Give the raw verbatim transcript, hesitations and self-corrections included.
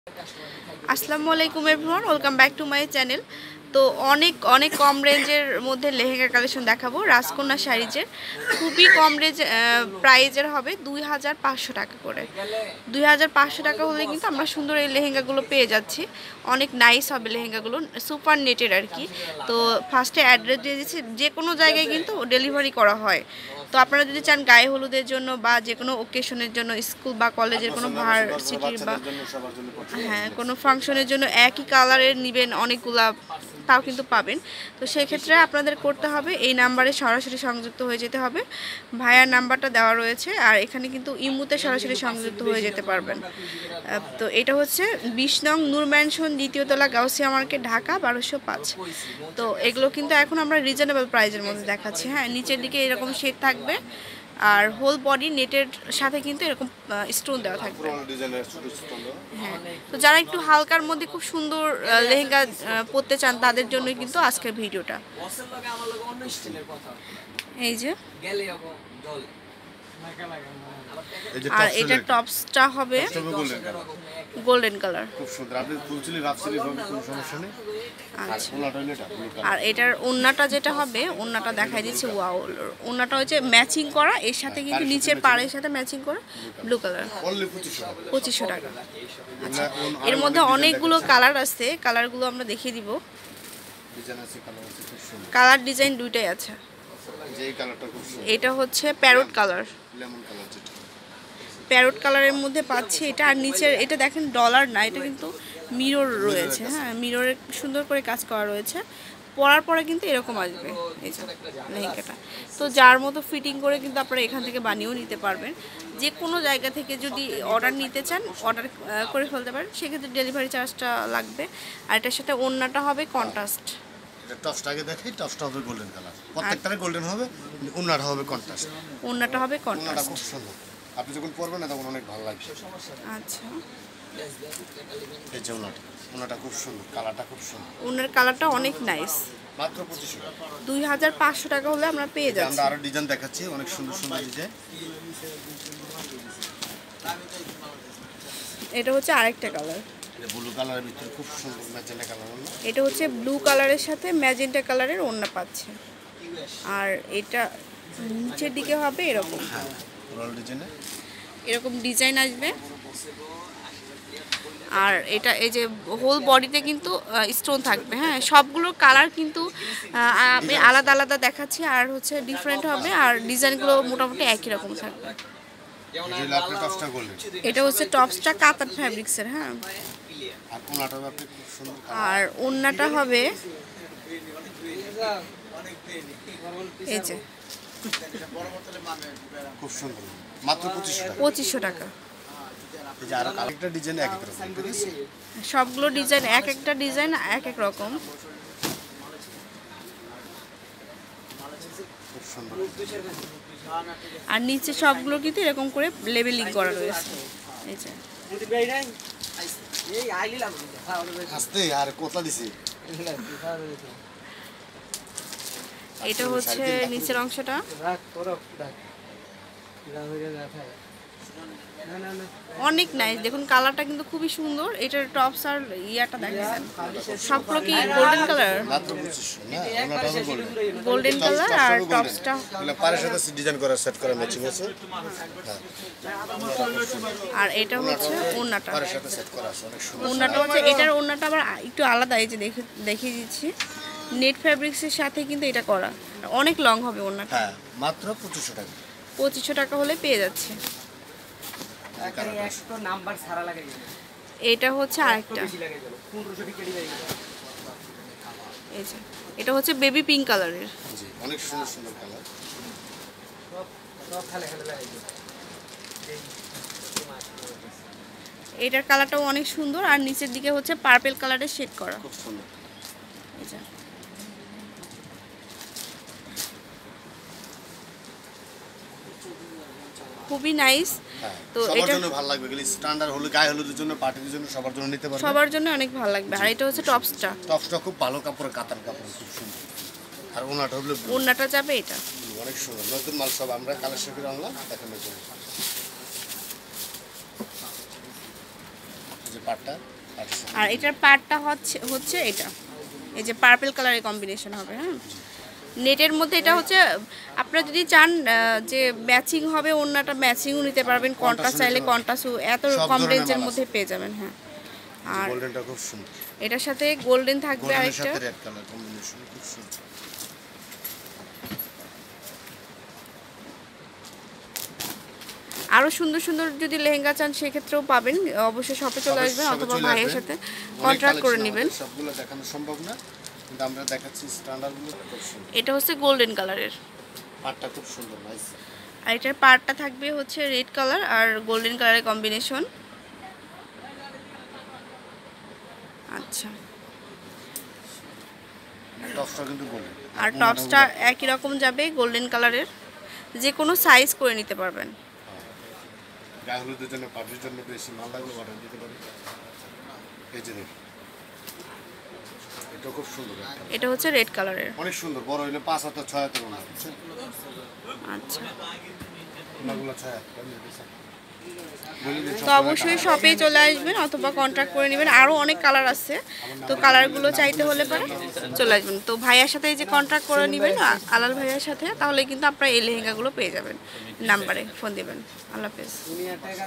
আসসালামু আলাইকুম everyone, welcome back to my channel. তো অনেক অনেক কম রেঞ্জের মধ্যে লেহেঙ্গা কালেকশন দেখাবো রাজকন্যা শাড়িজের। খুবই কম রেঞ্জ প্রাইজের হবে দুই হাজার পাঁচশো টাকা করে। দুই হাজার পাঁচশো টাকা হলে কিন্তু আমরা সুন্দর এই লেহেঙ্গাগুলো পেয়ে যাচ্ছি। অনেক নাইস হবে লেহেঙ্গাগুলো, সুপার নেটের আর কি। তো ফার্স্টে অ্যাড্রেস দিয়ে দিচ্ছি, যে কোনো জায়গায় কিন্তু ডেলিভারি করা হয়। তো আপনারা যদি চান গায়ে হলুদের জন্য বা যে কোনো ওকেশনের জন্য, স্কুল বা কলেজের কোনো ভার্সিটির বা হ্যাঁ কোনো ফাংশনের জন্য একই কালারের নেবেন অনেকগুলা, তাও কিন্তু পাবেন। তো সেক্ষেত্রে আপনাদের করতে হবে এই নাম্বারে সরাসরি সংযুক্ত হয়ে যেতে হবে। ভাইয়ার নাম্বারটা দেওয়া রয়েছে, আর এখানে কিন্তু ইমুতে সরাসরি সংযুক্ত হয়ে যেতে পারবেন। তো এটা হচ্ছে বিশ নং নূর ম্যানশন, দ্বিতীয় তলা, গাউসিয়া মার্কেট, ঢাকা বারোশো পাঁচ। তো এগুলো কিন্তু এখন আমরা রিজনেবল প্রাইজের মধ্যে দেখাচ্ছি। হ্যাঁ, নিচের দিকে এরকম শেড থাকবে, আর হোল বডি নেটের সাথে কিন্তু এরকম স্টোন দেওয়া থাকবে। হ্যাঁ, তো যারা একটু হালকার মধ্যে খুব সুন্দর লেহেঙ্গা পরতে চান তাদের জন্যই কিন্তু আজকের ভিডিওটা। এই যে আর এটা টপসটা হবে গোল্ডেন কালার, খুব সুন্দর। আপনি ফুলচুলি রাফসিলি হবে, কোনো সমস্যা নেই। আচ্ছা, আর এটার ওন্নাটা যেটা হবে, ওন্নাটা দেখাই দিচ্ছি। ওয়াও, ওন্নাটা হচ্ছে ম্যাচিং করা, এর সাথে কিন্তু নিচের পাড়ের সাথে ম্যাচিং করা ব্লু কালার, পঁচিশশো টাকা। আচ্ছা, এর মধ্যে অনেকগুলো কালার আছে, কালারগুলো আমরা দেখিয়ে দিব। কালার ডিজাইন দুইটাই আছে। এটা হচ্ছে প্যারট কালার, প্যারট কালারের মধ্যে পাচ্ছি এটা। আর নিচের এটা দেখেন ডলার না, এটা কিন্তু মিরর রয়েছে। হ্যাঁ, মিররে সুন্দর করে কাজ করা রয়েছে। পরার পরে কিন্তু এরকম আসবে এই যে লেহেঙ্গাটা। তো যার মতো ফিটিং করে কিন্তু আপনারা এখান থেকে বানিয়েও নিতে পারবেন। যে কোনো জায়গা থেকে যদি অর্ডার নিতে চান অর্ডার করে ফেলতে পারেন, সেক্ষেত্রে ডেলিভারি চার্জটা লাগবে। আর এটার সাথে ওড়নাটা হবে কন্ট্রাস্ট। টপসটা আগে দেখাই, টপসটা হবে গোল্ডেন কালার, প্রত্যেকটারে গোল্ডেন হবে, ওড়নাটা হবে কন্ট্রাস্ট। ওড়নাটা হবে কন্ট্রাস্ট, খুব সুন্দর। আপনি যখন পরবেন না তখন অনেক ভালো লাগবে। আচ্ছা, এই যে ওড়নাটা, ওড়নাটা খুব সুন্দর, কালারটা খুব সুন্দর। ওড়নার কালারটা অনেক নাইস। মাত্র পঁচিশশো টাকা, দুই হাজার পাঁচশো টাকা হলে আমরা পেয়ে যাচ্ছি। আমরা আরো ডিজাইন দেখাচ্ছি, অনেক সুন্দর সুন্দর ডিজাইন। এটা হচ্ছে আরেকটা কালার, ব্লু কালারের ভিতরে খুব সুন্দর ম্যাজেন্টা কালার। এটা হচ্ছে ব্লু কালারের সাথে ম্যাজেন্টা কালারের ওড়না পাচ্ছে। আর এটা নিচের দিকে হবে এরকম, এরকম ডিজাইন আসবে। আর এটা এই যে হোল বডিতে কিন্তু স্টোন থাকবে। হ্যাঁ, সবগুলোর কালার কিন্তু আমি আলাদা আলাদা দেখাচ্ছি, আর হচ্ছে ডিফারেন্ট হবে, আর ডিজাইনগুলো মোটামুটি একই রকম থাকবে। এটা হচ্ছে টপসটা কাতান ফ্যাব্রিক্সের। হ্যাঁ, আর ওড়নাটা হবে এই যে খুব সুন্দর, মাত্র পঁচিশশো টাকা। সবগুলো ডিজাইন এক একটা ডিজাইন এক এক রকম। আর নিচে সবগুলো কিন্তু এরকম করে লেবেলিং করা রয়েছে। এই যে এটা হচ্ছে নিচের অংশটা, অনেক নাইস। দেখুন কালারটা কিন্তু খুবই সুন্দর। এটার টপস আর ইয়াটা দেখেন সবগুলো কি গোল্ডেন কালার, গোল্ডেন কালার। আর টপসটা ডিজাইন করা সেট করা ম্যাচিং আছে। আর এটা হচ্ছে ওড়নাটা, ওড়নাটা হচ্ছে এটার ওড়নাটা আবার একটু আলাদা। এই যে দেখে দেখিয়ে দিচ্ছি, নেট ফ্যাব্রিক্সের সাথে কিন্তু এটা করা, অনেক লং হবে ওড়নাটা। হ্যাঁ, মাত্র পঁচিশশো টাকা। পঁচিশশো টাকা হলে পেয়ে যাচ্ছে। এটা হচ্ছে আরেকটা, এটা হচ্ছে বেবি পিঙ্ক কালারের, অনেক সুন্দর সুন্দর কালার। এটার কালারটাও অনেক সুন্দর। আর নিচের দিকে হচ্ছে পার্পল কালারের শেড করা, খুব সুন্দর। খুবই নাইস। তো এটা জন্য ভালো লাগবে, গলি স্ট্যান্ডার্ড হলো, গায়ে হলুদের জন্য, পার্টির জন্য, সবার জন্য নিতে পারবেন, সবার জন্য অনেক ভালো লাগবে। আর এটা হচ্ছে টপসটা, টপসটা খুব ভালো কাপড়, কাতান কাপড়, খুব সুন্দর। আর ওনাটা হলো ওনাটা যাবে এটা, অনেক সুন্দর। নতুন মাল সব আমরা কালেকশন করে আনলাম দেখানোর জন্য। পাটটা আর এটার পাড়টা হচ্ছে হচ্ছে এটা, এই যে পার্পল কালারের কম্বিনেশন হবে। হ্যাঁ, নেটের মধ্যে এটা হচ্ছে আপনারা যদি চান আহ, যে ম্যাচিং হবে, অন্যটা ম্যাচিংও নিতে পারবেন, কন্ট্রাস্ট চাইলে কন্ট্রাস্টও এত সব কম ধরনের রেঞ্জের মাল মধ্যে পেয়ে যাবেন। হ্যাঁ, আর গোল্ডেনটা খুব সুন্দর, এটার সাথে গোল্ডেন থাকবে গোল্ডেনের আরেকটা। সাথে রেড কালার কম্বিনেশন খুব সুন্দর। আরও সুন্দর সুন্দর যদি লেহেঙ্গা চান সেক্ষেত্রেও পাবেন, অবশ্যই শপে চলে আসবেন সবে অথবা চলে ভাইয়ের আসবেন। সাথে অনেক কন্ট্রাক্ট করে collection নেবেন। আমাদের সবগুলো দেখানো সম্ভব না, কিন্তু আমরা দেখাচ্ছি স্ট্যান্ডার্ডগুলো খুব সুন্দর। এটা হচ্ছে গোল্ডেন কালারের, পাটটা খুব সুন্দর, নাইস। আর এটার পাড়টা থাকবে হচ্ছে রেড কালার আর গোল্ডেন কালারের কম্বিনেশন। আচ্ছা, টপসটা কিন্তু গোল্ডেন, আর টপসটা একই রকম যাবে গোল্ডেন কালারের, যে কোনো সাইজ করে নিতে পারবেন। গায়ে হলুদের জন্য, পার্টির জন্য বেশি মাল লাগবে অর্ডার দিতে পারি। এই যে দেখুন, এটা খুব সুন্দর একটা। এটা হচ্ছে রেড কালারের। অনেক সুন্দর, বড় হইলে পাঁচ হাতে ছয় হাতের ওনা। আচ্ছা, ওনাগুলো ছয় হাত তো অবশ্যই শপে চলে আসবেন অথবা কন্ট্যাক্ট করে নেবেন। আরও অনেক কালার আছে, তো কালারগুলো চাইতে হলে পরে চলে আসবেন। তো ভাইয়ার সাথে এই যে কন্ট্যাক্ট করে নেবেন, আলাল ভাইয়ার সাথে, তাহলে কিন্তু আপনারা এই লেহেঙ্গাগুলো পেয়ে যাবেন। নাম্বারে ফোন দেবেন। আল্লাহ হাফেজ।